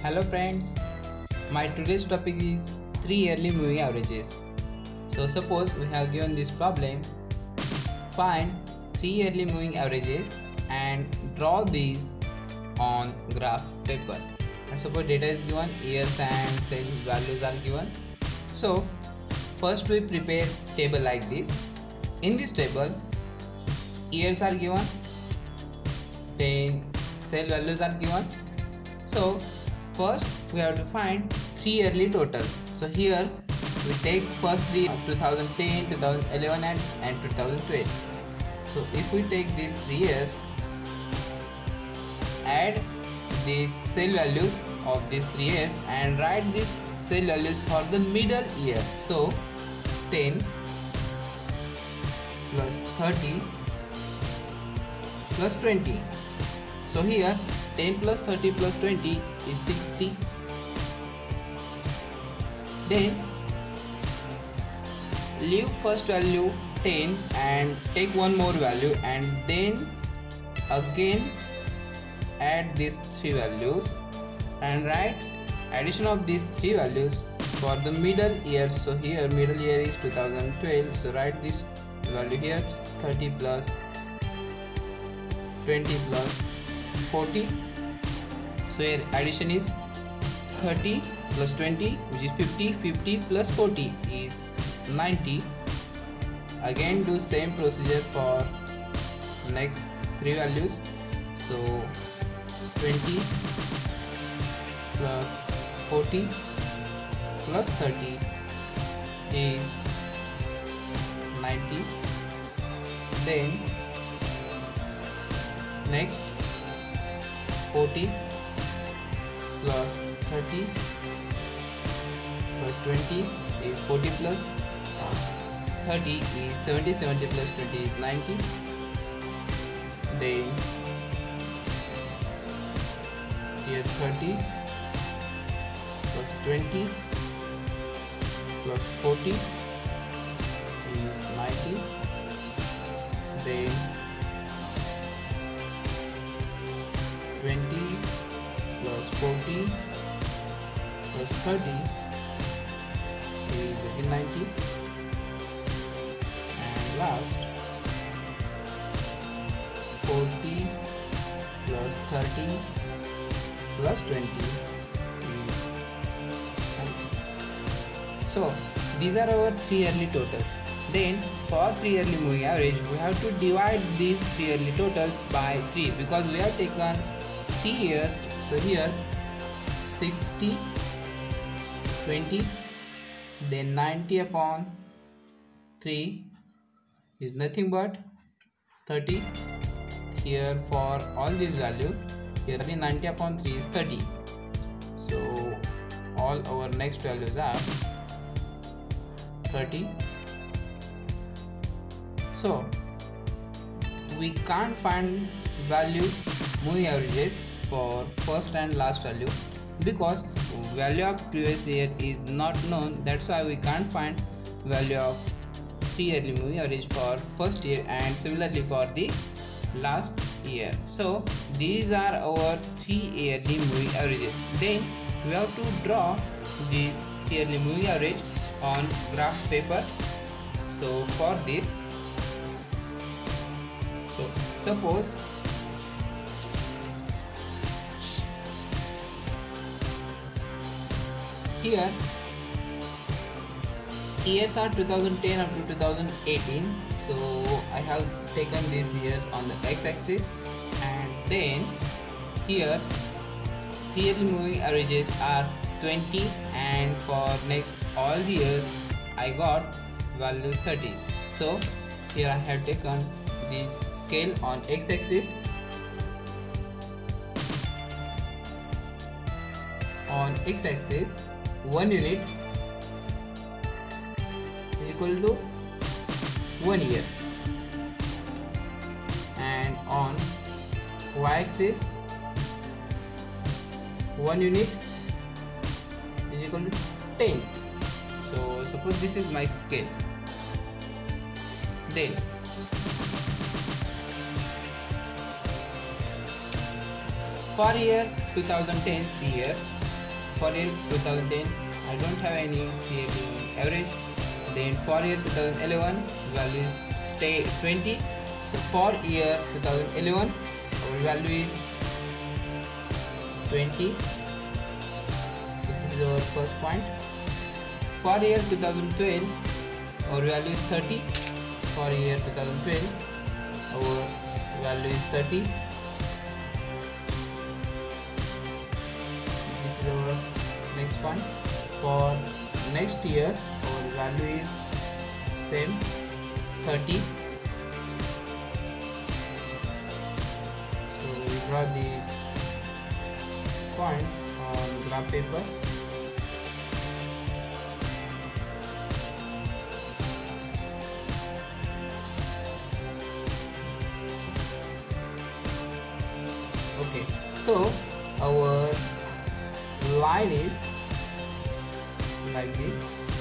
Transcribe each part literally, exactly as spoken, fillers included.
Hello friends, my today's topic is three yearly moving averages. So suppose we have given this problem, find three yearly moving averages and draw these on graph paper. And suppose data is given, years and sales values are given. So first we prepare table like this. In this table, years are given, then sale values are given. So first we have to find three yearly total. So here we take first three of two thousand ten, two thousand eleven and, and two thousand twelve. So if we take these three years, add these sale values of these three years and write these sale values for the middle year. So ten plus thirty plus twenty. So here ten plus thirty plus twenty is sixty. Then leave first value ten and take one more value and then again add these three values and write addition of these three values for the middle year. So here middle year is two thousand twelve, so write this value here, thirty plus twenty plus forty. So here addition is thirty plus twenty, which is fifty, fifty plus forty is ninety. Again do same procedure for next three values. So twenty plus forty plus thirty is ninety. Then next forty plus thirty plus twenty is forty plus thirty is seventy, seventy plus twenty is ninety. Then here thirty plus twenty plus forty is ninety. Then twenty plus forty plus thirty is again ninety. And last forty plus thirty plus twenty is ninety. So these are our three yearly totals. Then for three yearly moving average, we have to divide these three yearly totals by three because we have taken three years. So here sixty, twenty, then ninety upon three is nothing but thirty. Here for all these values, here ninety upon three is thirty. So all our next values are thirty. So we can't find value moving averages for first and last value because value of previous year is not known. That's why we can't find value of three yearly moving average for first year and similarly for the last year. So these are our three yearly moving averages. Then we have to draw these three yearly moving average on graph paper. So for this, so suppose here years are two thousand ten up to two thousand eighteen. So I have taken these years on the x-axis and then here three yearly moving averages are twenty and for next all the years I got values thirty. So here I have taken this scale on x-axis. On x-axis one unit is equal to one year and on y-axis one unit is equal to ten. So suppose this is my scale. Then For year two thousand ten year, for year two thousand ten I don't have any three yearly moving average. Then for year two thousand eleven value is twenty. So for year two thousand eleven our value is twenty. This is our first point. For year two thousand twelve our value is thirty. For year two thousand twelve our value is thirty. This is our next point. For next years our value is same, thirty. So we draw these points on graph paper. Okay, so our line is like this.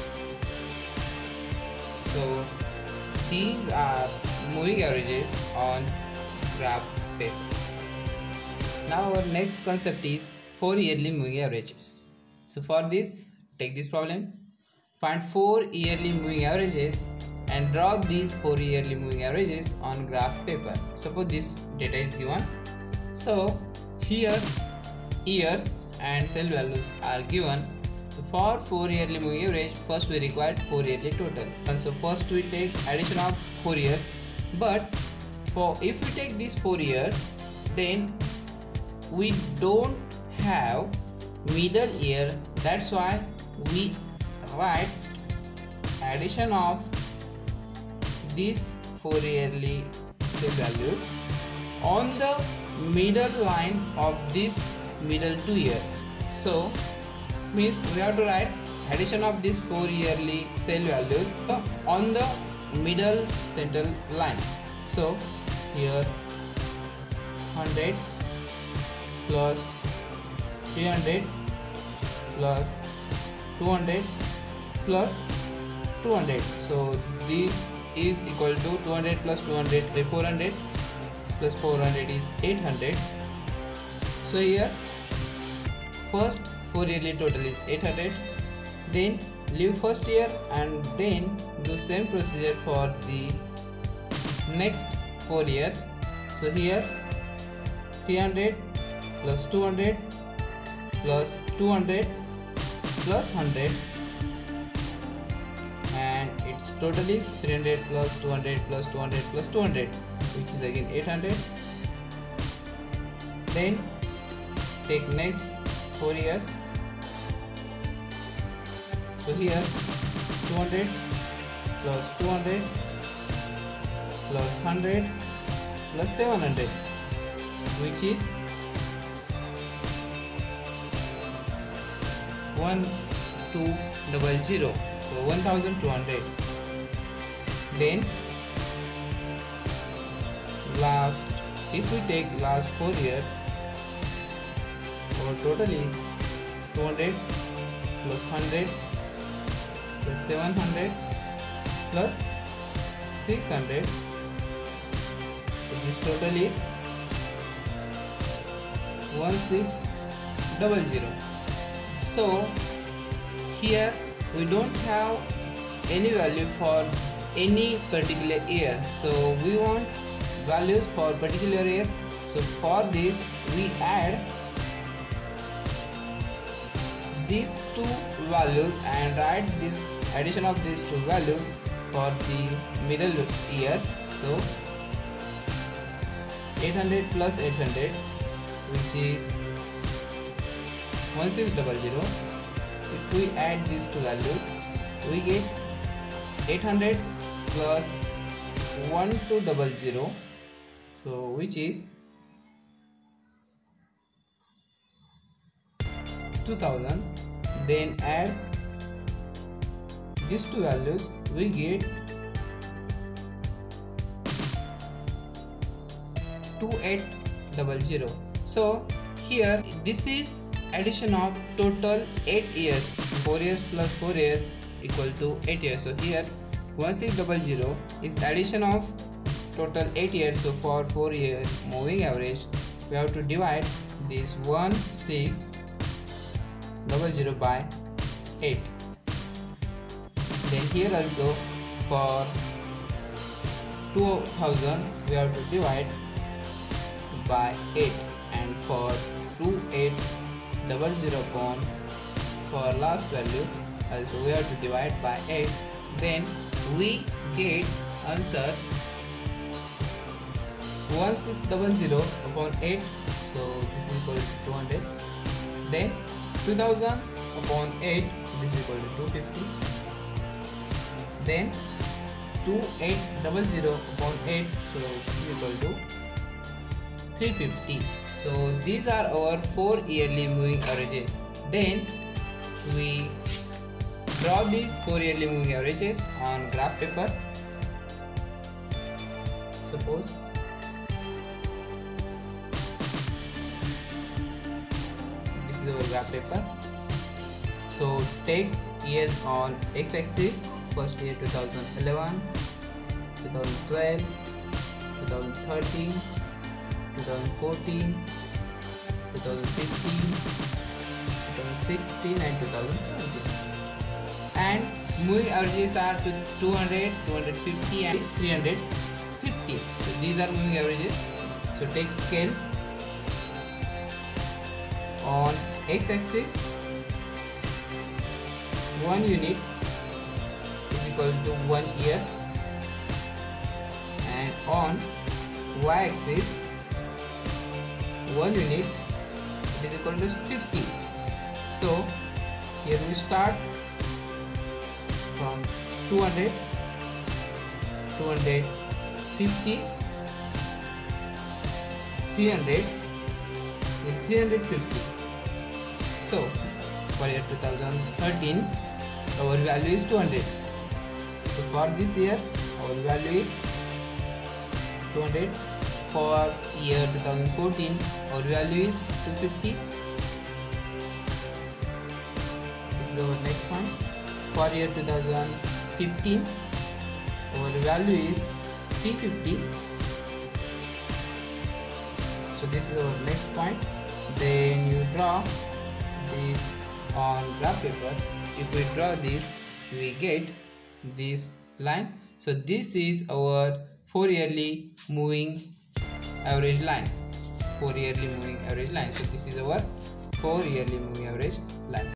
So these are moving averages on graph paper. Now our next concept is four yearly moving averages. So for this, take this problem, find four yearly moving averages and draw these four yearly moving averages on graph paper. Suppose this data is given. So here years and cell values are given. So for four yearly moving average, first we require four yearly total. And so first we take addition of four years. But for if we take these four years, then we don't have middle year. That's why we write addition of these four yearly cell values on the middle line of these middle two years. So means we have to write addition of these four yearly cell values on the middle central line. So here one hundred plus three hundred plus two hundred plus two hundred. So this is equal to two hundred plus two hundred, four hundred plus four hundred is eight hundred. So here first four yearly total is eight hundred. Then leave first year and then do same procedure for the next four years. So here three hundred plus two hundred plus two hundred plus one hundred, and its total is three hundred plus two hundred plus two hundred plus two hundred, which is again eight hundred. Then take next four years. So here two hundred plus two hundred plus one hundred plus seven hundred, which is one two double zero. So one thousand two hundred. Then last, if we take last four years, our total is two hundred plus one hundred plus seven hundred plus six hundred. So this total is one six double zero. So here we don't have any value for any particular year, so we want values for particular year. So for this we add these two values and write this addition of these two values for the middle year. So eight hundred plus eight hundred, which is one six double zero. If we add these two values, we get eight hundred plus one two double zero, so which is two thousand. Then add these two values, we get two eight double zero. So here this is addition of total eight years. four years plus four years equal to eight years. So here one six double zero is addition of total eight years. So for four year moving average, we have to divide this one six double zero by eight. Then here also for two thousand we have to divide by eight, and for two eight double zero upon for last value also we have to divide by eight. Then we get answers one six double zero upon eight, so this is equal to two hundred. Then two thousand upon eight, this is equal to two hundred fifty. Then two eight double zero upon eight, so this is equal to three hundred fifty. So these are our four yearly moving averages. Then we draw these four yearly moving averages on graph paper. Suppose this is our graph paper. So take years on x-axis. First year two thousand eleven, two thousand twelve, two thousand thirteen, two thousand fourteen, two thousand fifteen, two thousand sixteen and two thousand seventeen. And moving averages are to two hundred, two hundred fifty and three hundred fifty. So these are moving averages. So take scale on x-axis. One unit is equal to one year, and on y-axis one unit is equal to fifty. So here we start from two hundred, two hundred fifty, three hundred and three hundred fifty. So for year two thousand thirteen our value is two hundred. So for this year our value is two hundred. For year two thousand fourteen our value is two hundred fifty. This is our next point. For year two thousand fifteen our value is three hundred fifty. So this is our next point. Then you draw this on graph paper. If we draw this, we get this line. So this is our four yearly moving average line. Four yearly moving average line. So this is our four yearly moving average line.